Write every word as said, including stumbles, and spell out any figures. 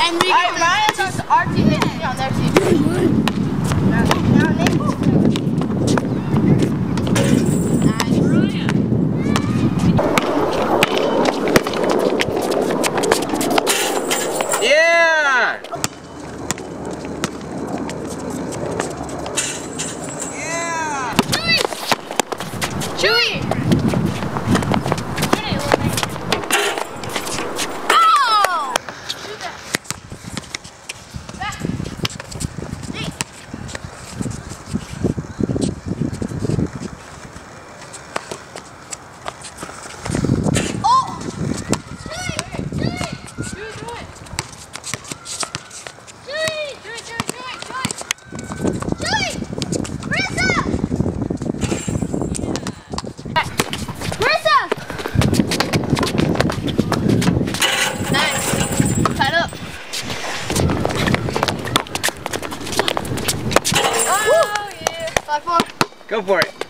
And we Alright, Ryan's just our team and on their team. Now, now Nate's Yeah! Yeah! Chewy! Chewy! Go for it.